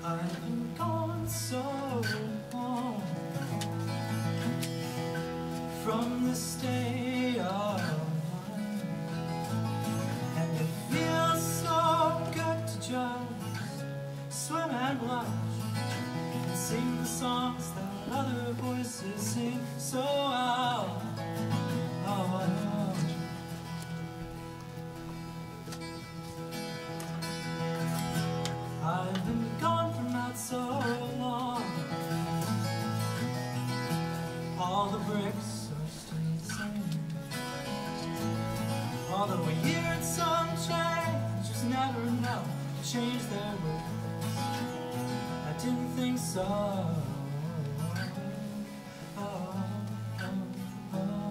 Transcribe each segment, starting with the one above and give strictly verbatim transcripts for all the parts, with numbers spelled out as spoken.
I've been gone so long from this day of mine, and it feels so good to just swim and blush and sing the songs that other voices sing. So I'll, I'll I've been gone from that so long. All the bricks are still the same, although a year and some change just never know to change their ways. I didn't think so. Oh, oh, oh.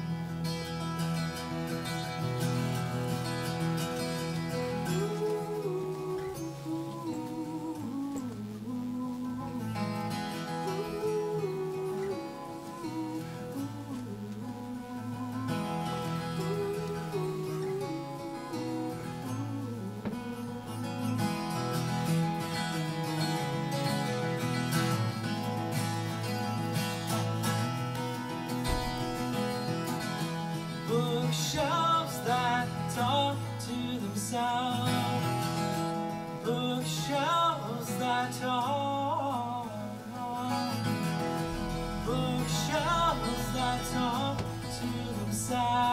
Bookshelves that talk to themselves, bookshelves that talk, bookshelves that talk to themselves.